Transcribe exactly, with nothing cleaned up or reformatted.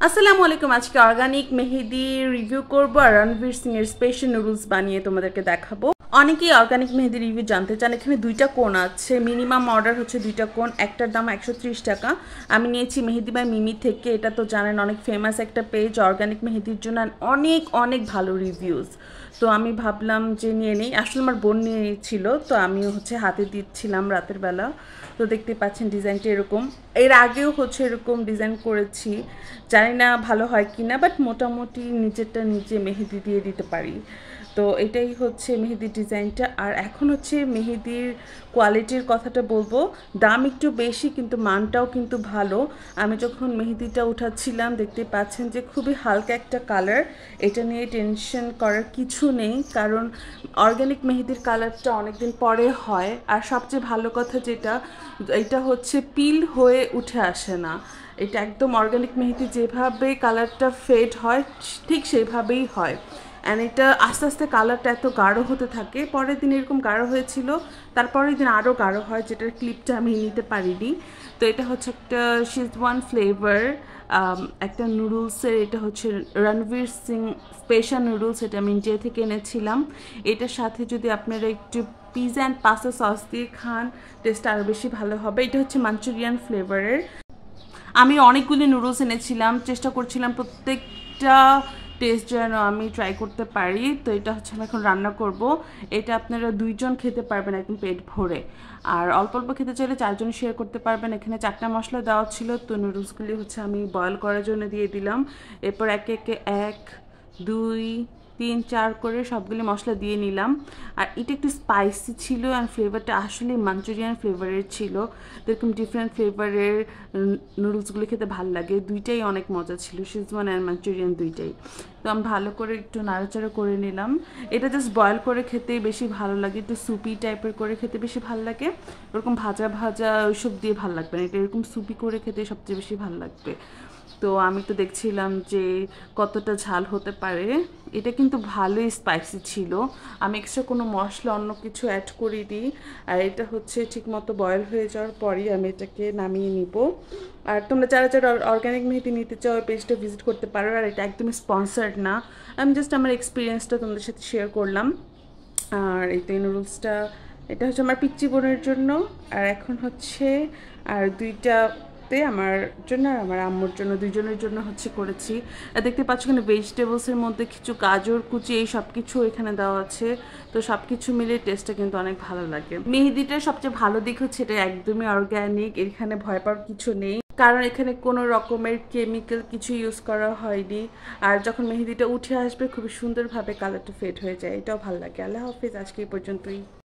আসসালামু আলাইকুম। আজকে অর্গানিক মেহেদি রিভিউ করবো আর রণবীর সিং এর স্পেশাল নুডলস বানিয়ে তোমাদেরকে দেখাবো। অনেকেই অর্গানিক মেহেদি রিভিউ জানতে চান। এখানে দুইটা কোন আছে, মিনিমাম অর্ডার হচ্ছে দুইটা কোন, একটার দাম একশো ত্রিশ টাকা। আমি নিয়েছি মেহেদি বাই মিমি থেকে। এটা তো জানেন অনেক ফেমাস একটা পেজ অর্গানিক মেহেদির জন্য, অনেক অনেক ভালো রিভিউজ। তো আমি ভাবলাম যে নিয়ে নেই। আসলে আমার বোন নিয়েছিল, তো আমি হচ্ছে হাতে দিচ্ছিলাম রাতের বেলা। তো দেখতে পাচ্ছেন ডিজাইনটা এরকম। এর আগেও হচ্ছে এরকম ডিজাইন করেছি, জানি না ভালো হয় কি না, বাট মোটামুটি নিচেরটা নিচে মেহেদি দিয়ে দিতে পারি। তো এটাই হচ্ছে মেহেদির ডিজাইনটা। আর এখন হচ্ছে মেহেদির কোয়ালিটির কথাটা বলবো। দাম একটু বেশি কিন্তু মানটাও কিন্তু ভালো। আমি যখন মেহেদিটা উঠাচ্ছিলাম দেখতে পাচ্ছেন যে খুবই হালকা একটা কালার। এটা নিয়ে টেনশন করার কিছু নেই, কারণ অর্গ্যানিক মেহেদির কালারটা অনেকদিন পরে হয়। আর সবচেয়ে ভালো কথা যেটা, এটা হচ্ছে পিল হয়ে উঠে আসে না। এটা একদম অর্গ্যানিক মেহেদি যেভাবে কালারটা ফেড হয় ঠিক সেইভাবেই হয়। অ্যান্ড এটা আস্তে আস্তে কালারটা এত গাঢ় হতে থাকে, পরের দিন এরকম গাঢ় হয়েছিল, তারপরের দিন আরও গাঢ় হয়, যেটার ক্লিপটা আমি নিতে পারিনি। তো এটা হচ্ছে একটা শেজওয়ান ফ্লেভার, একটা নুডলসের। এটা হচ্ছে রণবীর সিং স্পেশাল নুডলস, এটা আমি ইন্ডিয়া থেকে এনেছিলাম। এটার সাথে যদি আপনারা একটু পিজা অ্যান্ড পাস্তা সস দিয়ে খান, টেস্টটা আরও বেশি ভালো হবে। এটা হচ্ছে মাঞ্চুরিয়ান ফ্লেভারের। আমি অনেকগুলি নুডলস এনেছিলাম, চেষ্টা করছিলাম প্রত্যেকটা টেস্ট যেন আমি ট্রাই করতে পারি। তো এটা হচ্ছে আমি এখন রান্না করব। এটা আপনারা দুইজন খেতে পারবেন একদম পেট ভরে, আর অল্প অল্প খেতে চাইলে চারজন শেয়ার করতে পারবেন। এখানে চারটা মশলা দেওয়া ছিল, তো নুডলসগুলি হচ্ছে আমি বয়েল করার জন্য দিয়ে দিলাম। এরপর একে একে এক দুই তিন চার করে সবগুলি মশলা দিয়ে নিলাম। আর এটা একটু স্পাইসি ছিল, অ্যান্ড ফ্লেভারটা আসলে মাঞ্চুরিয়ান ফ্লেভারের ছিল। এরকম ডিফারেন্ট ফ্লেভারের নুডলসগুলো খেতে ভালো লাগে। দুইটাই অনেক মজা ছিল, শেজওয়ান অ্যান্ড মাঞ্চুরিয়ান দুইটাই। তো আমি ভালো করে একটু নাড়াচাড়া করে নিলাম। এটা জাস্ট বয়েল করে খেতেই বেশি ভালো লাগে, একটু সুপি টাইপের করে খেতে বেশি ভালো লাগে। ওরকম ভাজা ভাজা ওইসব দিয়ে ভালো লাগবে না, এটা এরকম সুপি করে খেতে সবচেয়ে বেশি ভালো লাগবে। তো আমি তো দেখছিলাম যে কতটা ঝাল হতে পারে। এটা কিন্তু ভালোই স্পাইসি ছিল। আমি এক্সট্রা কোনো মশলা অন্য কিছু অ্যাড করিনি। আর এটা হচ্ছে ঠিকমতো বয়েল হয়ে যাওয়ার পরই আমি এটাকে নামিয়ে নিব। আর তোমরা যারা যারা অর্গ্যানিক মেহেদি নিতে চাও পেজটা ভিজিট করতে পারো। আর এটা একদমই স্পন্সার্ড না, আমি জাস্ট আমার এক্সপিরিয়েন্সটা তোমাদের সাথে শেয়ার করলাম। আর এই তো নুডলসটা, এটা হচ্ছে আমার পিচ্চি বোনের জন্য, আর এখন হচ্ছে আর দুইটা আমার জন্য আর আমার আম্মুর জন্য, দুইজনের জন্য হচ্ছে করেছি। দেখতে পাচ্ছ এখানে ভেজিটেবলসের মধ্যে কিছু গাজর কুচি এই সব কিছু এখানে দেওয়া আছে। তো সব কিছু মিলে টেস্টটা কিন্তু অনেক ভালো লাগে। মেহেদিটার সবচেয়ে ভালো দিক হচ্ছে এটা একদমই অর্গ্যানিক, এখানে ভয় পাওয়ার কিছু নেই, কারণ এখানে কোনো রকমের কেমিক্যাল কিছু ইউজ করা হয়নি। আর যখন মেহেদিটা উঠে আসবে খুবই সুন্দরভাবে কালারটা ফেড হয়ে যায়, এটাও ভালো লাগে। আল্লাহ হাফিজ, আজকে এই পর্যন্তই।